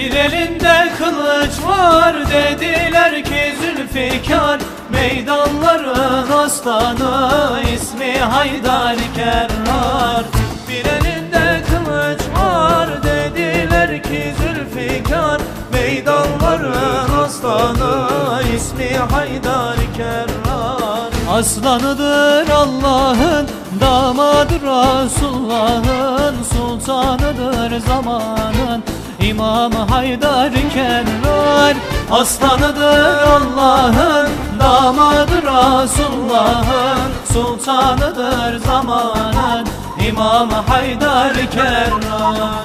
Bir elinde kılıç var, dediler ki Zülfikar. Meydanların aslanı, ismi Haydar Kerrar. Bir elinde kılıç var, dediler ki Zülfikar. Meydanların aslanı, ismi Haydar Kerrar. Aslanıdır Allah'ın, damadır Resulullah'ın, sultanıdır zamanın, İmam Haydar Kerrar. Aslanıdır Allah'ın, damadır Resulullah'ın, sultanıdır zamanın, İmam Haydar Kerrar.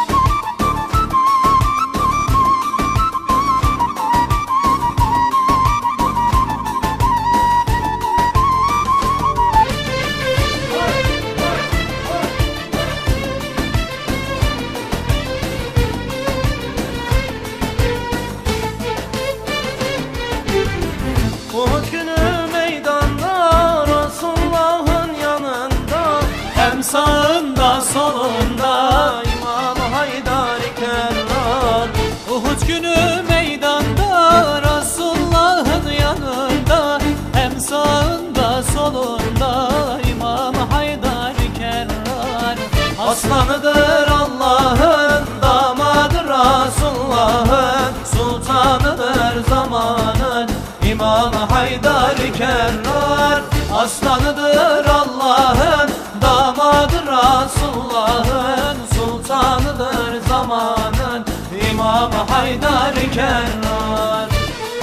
Uhud günü meydanda, Resulullah'ın yanında, hem sağında solunda İmam Haydar Kerrar. Uhud günü meydanda, Resulullah'ın yanında, hem sağında solunda İmam Haydar Kerrar. Aslanıdır Allah'ın, damadır Resulullah'ın, sultanıdır zamanın, İmam Haydar Kerrar. Aslanıdır Allah'ın, damadır Resulullah'ın, sultanıdır zamanın, İmam Haydar Kerrar.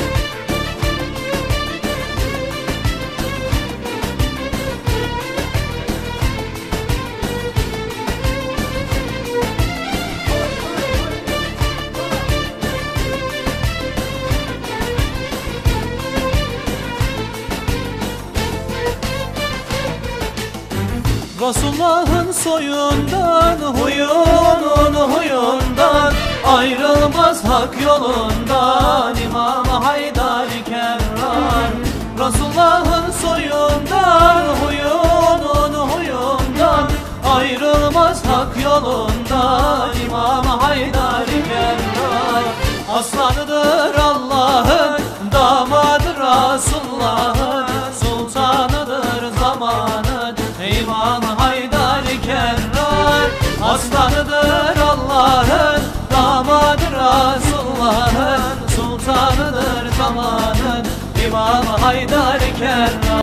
Resulullah'ın soyundan, huyunun huyundan, ayrılmaz hak yolundan İmam Haydar Kerrar. Resulullah'ın soyundan, huyunun huyundan, ayrılmaz hak yolundan İmam Haydar Kerrar. Aslanıdır Allah'ın, damadır Resulullah'ın, sultanıdır zamanın, İmam Haydar Kerrar. Aslanıdır Allah'ın, damadır Resulullah'ın, sultanıdır zamanın, İmam Haydar Kerrar.